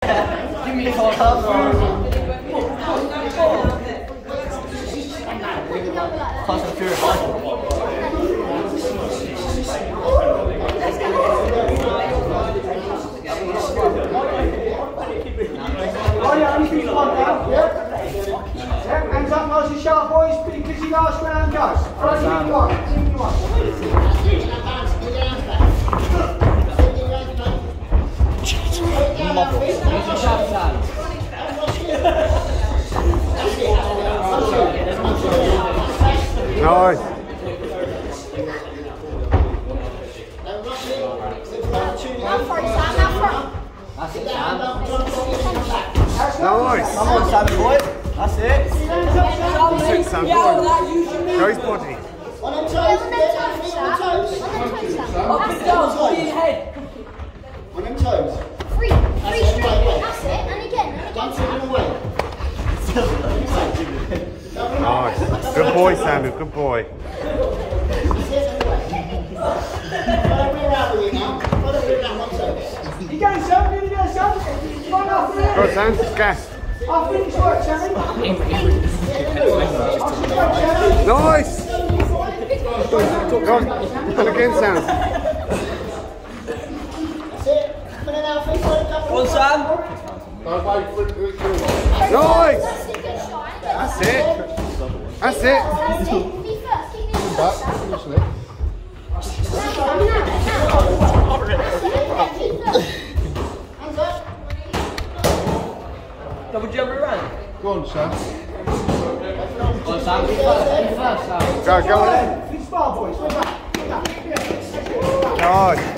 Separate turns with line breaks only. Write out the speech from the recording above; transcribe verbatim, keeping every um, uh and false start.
Give me a call. Concentrate.
Oh yeah, anything you want now, yeah? Yeah, hands up nice and sharp boys, pretty busy last round goes. Anything you want, anything you want.
Nice.
That's it, Sam.
Nice.
Come on, Sammy boy. That's it.
That's it, Sam. Go on. Show his body.
On them toes, on them toes, on them toes.
Up and down, body and head.
On them toes.
Three, three straight. That's it. And again, and again.
Don't take them away.
Nice. Good boy, Samuel. Good boy.
You going, Sam? You going, Sam? Come on, off the
Go on, Sam. Gas.
I'll finish work, Sammy.
Nice. Go on. And again, Sam.
Go on, Sam.
Nice. That's it. That's it.
Double jump around.
Go on, Sam.
Go on, Sam. Be first. Be first, Sam.
Go, go on.
Spar boys, we're back.
Nice.